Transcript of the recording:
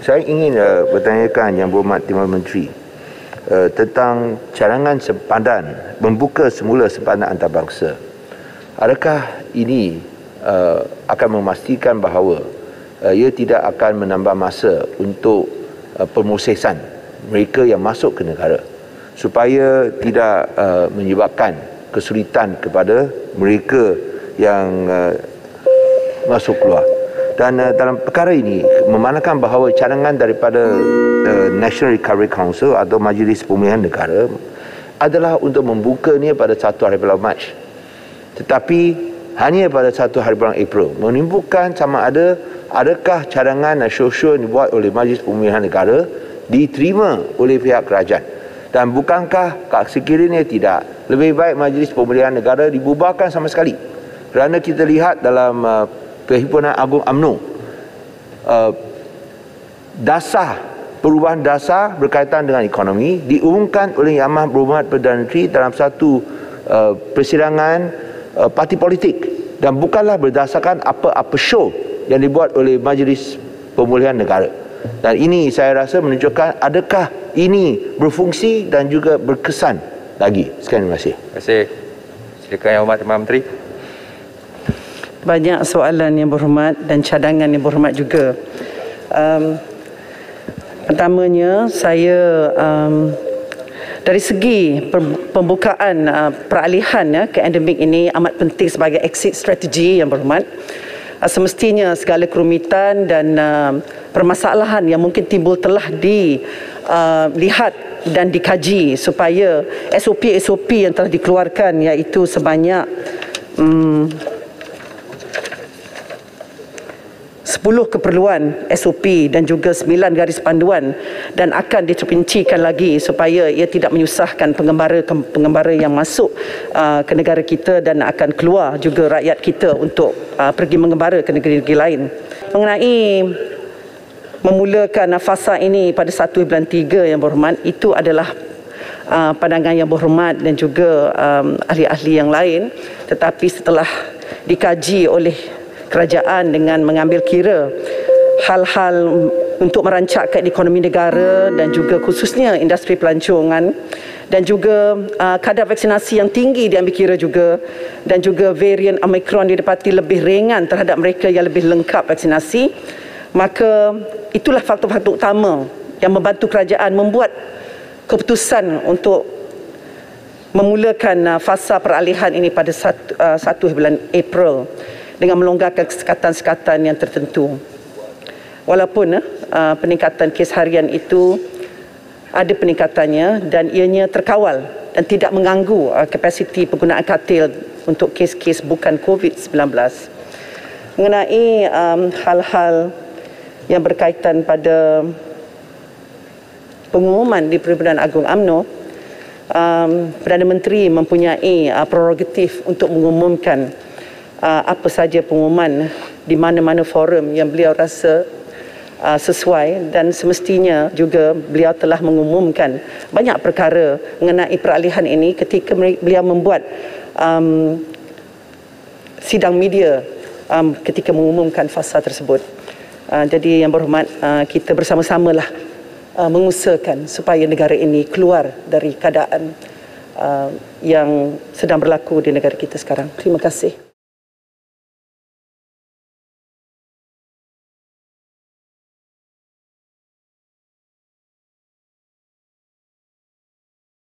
Saya ingin bertanyakan Yang Berhormat Timbalan Menteri tentang cadangan sempadan, membuka semula sempadan antarabangsa. Adakah ini akan memastikan bahawa ia tidak akan menambah masa untuk pemrosesan mereka yang masuk ke negara, supaya tidak menyebabkan kesulitan kepada mereka yang masuk keluar? Dan dalam perkara ini, memandangkan bahawa cadangan daripada National Recovery Council atau Majlis Pemulihan Negara adalah untuk membukanya pada 1 hari bulan Mac, tetapi hanya pada 1 hari bulan April, menimbulkan sama adakah cadangan sosial yang dibuat oleh Majlis Pemulihan Negara diterima oleh pihak kerajaan, dan bukankah sekiranya tidak lebih baik Majlis Pemulihan Negara dibubarkan sama sekali? Kerana kita lihat dalam Perhimpunan Agung UMNO, perubahan dasar berkaitan dengan ekonomi diumumkan oleh Yang Berhormat Perdana Menteri dalam satu persidangan parti politik, dan bukanlah berdasarkan apa-apa show yang dibuat oleh Majlis Pemulihan Negara. Dan ini saya rasa menunjukkan adakah ini berfungsi dan juga berkesan lagi. Sekian, terima kasih. Terima kasih. Silakan Yang Berhormat Timbalan Menteri. Banyak soalan Yang Berhormat dan cadangan Yang Berhormat juga. Pertamanya, saya dari segi pembukaan peralihan ke endemik ini amat penting sebagai exit strategi, Yang Berhormat. Semestinya segala kerumitan dan permasalahan yang mungkin timbul telah dilihat dan dikaji supaya SOP yang telah dikeluarkan, iaitu sebanyak 10 keperluan SOP dan juga 9 garis panduan, dan akan diterpincikan lagi supaya ia tidak menyusahkan pengembara yang masuk ke negara kita, dan akan keluar juga rakyat kita untuk pergi mengembara ke negeri-negeri lain. Mengenai memulakan fasa ini pada 1 bulan 3, Yang Berhormat, itu adalah pandangan Yang Berhormat dan juga ahli-ahli yang lain, tetapi setelah dikaji oleh kerajaan dengan mengambil kira hal-hal untuk merancangkan ekonomi negara dan juga khususnya industri pelancongan, dan juga kadar vaksinasi yang tinggi diambil kira juga, dan juga varian Omicron didapati lebih ringan terhadap mereka yang lebih lengkap vaksinasi, maka itulah faktor-faktor utama yang membantu kerajaan membuat keputusan untuk memulakan fasa peralihan ini pada 1 bulan April dengan melonggarkan sekatan-sekatan yang tertentu. Walaupun peningkatan kes harian itu ada peningkatannya dan ianya terkawal dan tidak mengganggu kapasiti penggunaan katil untuk kes-kes bukan COVID-19. Mengenai hal-hal yang berkaitan pada pengumuman di Perhimpunan Agung UMNO, Perdana Menteri mempunyai prerogatif untuk mengumumkan apa saja pengumuman di mana-mana forum yang beliau rasa sesuai, dan semestinya juga beliau telah mengumumkan banyak perkara mengenai peralihan ini ketika beliau membuat sidang media ketika mengumumkan fasa tersebut. Jadi Yang Berhormat, kita bersama-samalah mengusahakan supaya negara ini keluar dari keadaan yang sedang berlaku di negara kita sekarang. Terima kasih.